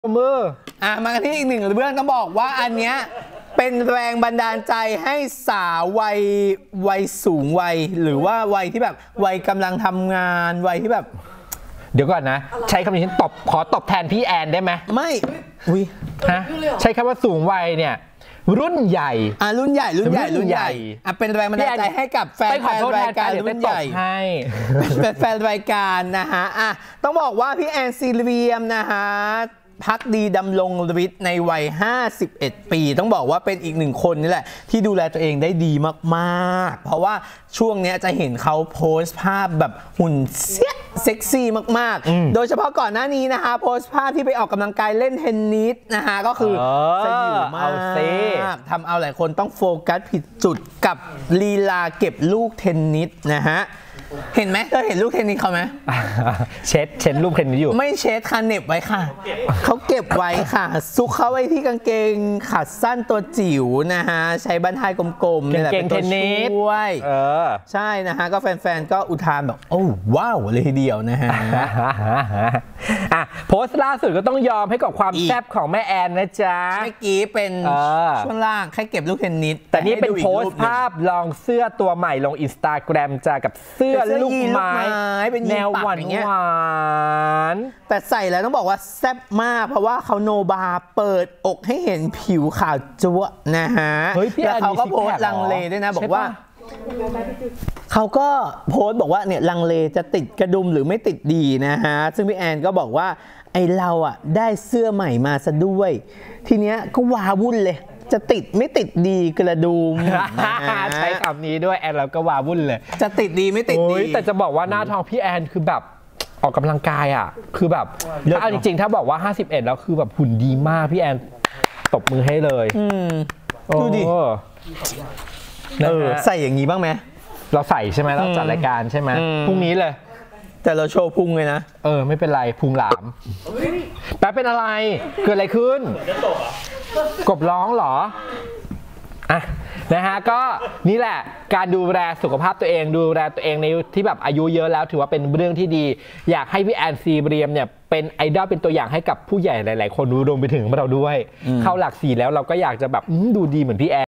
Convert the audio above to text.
มือมากันที่อีกหนึ่งเรื่องต้องบอกว่าอันเนี้ยเป็นแรงบันดาลใจให้สาววัยสูงวัยหรือว่าวัยที่แบบวัยกำลังทำงานวัยที่แบบเดี๋ยวก่อนนะใช้คำนี้ฉันขอตบแทนพี่แอนได้ไหมไม่ฮะใช้คำว่าสูงวัยเนี่ยรุ่นใหญ่รุ่นใหญ่เป็นแรงบันดาลใจให้กับแฟนรายการรุ่นใหญ่แฟนรายการนะฮะต้องบอกว่าพี่แอนซีเรียมนะฮะพักดีดำรงฤทธิ์ในวัย51 ปีต้องบอกว่าเป็นอีกหนึ่งคนนี่แหละที่ดูแลตัวเองได้ดีมากๆเพราะว่าช่วงนี้จะเห็นเขาโพสต์ภาพแบบหุ่นเซ็กซี่มากๆโดยเฉพาะก่อนหน้านี้นะคะโพสต์ภาพที่ไปออกกำลังกายเล่นเทนนิสนะคะก็คือสยิวมากทำเอาหลายคนต้องโฟกัสผิดจุดกับลีลาเก็บลูกเทนนิสนะฮะเห็นไหมเธอเห็นลูกเทนนิสเขาไหมเช็ดลูกเทนนิสอยู่ไม่เช็ดค่ะเหน็บไว้ค่ะเขาเก็บไว้ค่ะซุกเขาไว้ที่กางเกงขาสั้นตัวจิ๋วนะฮะใช้บั้นท้ายกลมๆนี่แหละเป็นตัวช่วยใช่นะฮะก็แฟนๆก็อุทานแบบโอ้ว้าวเลยทีเดียวนะฮะโพสต์ล่าสุดก็ต้องยอมให้กับความแซ่บของแม่แอนนะจ๊ะเมื่อกี้เป็นช่วงล่างแค่เก็บลูกเทนนิสแต่นี่เป็นโพสต์ภาพลองเสื้อตัวใหม่ลง Instagram จ้ากับเสื้อลูกไม้เป็นแนวหวานแต่ใส่แล้วต้องบอกว่าแซ่บมากเพราะว่าเขาโนบาเปิดอกให้เห็นผิวขาวจั๊วนะฮะแล้วเขาก็โพสต์ลังเลด้วยนะบอกว่าเขาก็โพสต์บอกว่าเนี่ยลังเลจะติดกระดุมหรือไม่ติดดีนะฮะซึ่งพี่แอนก็บอกว่าไอเราได้เสื้อใหม่มาซะด้วยทีเนี้ยก็ว้าวุ่นเลยจะติดไม่ติดดีกระดุมใช้คำนี้ด้วยแอนเราก็ว้าวุ่นเลยจะติดดีไม่ติดดีแต่จะบอกว่าหน้าท้องพี่แอนคือแบบออกกำลังกายคือแบบถ้าจริงๆถ้าบอกว่า51แล้วคือแบบหุ่นดีมากพี่แอนตบมือให้เลยดูดิใส่อย่างนี้บ้างไหมเราใส่ใช่ไหมเราจัดรายการใช่ไหมพรุ่งนี้เลยแต่เราโชว์พุงเลยนะไม่เป็นไรพุงหลามแป๊บเป็นอะไรเกิดอะไรขึ้นกบร้องเหรอนะฮะก็นี่แหละการดูแลสุขภาพตัวเองดูแลตัวเองในที่แบบอายุเยอะแล้วถือว่าเป็นเรื่องที่ดีอยากให้พี่แอนซีเรียมเนี่ยเป็นไอดอลเป็นตัวอย่างให้กับผู้ใหญ่หลายๆคนรวมไปถึงเราด้วยเข้าหลัก4แล้วเราก็อยากจะแบบดูดีเหมือนพี่แอน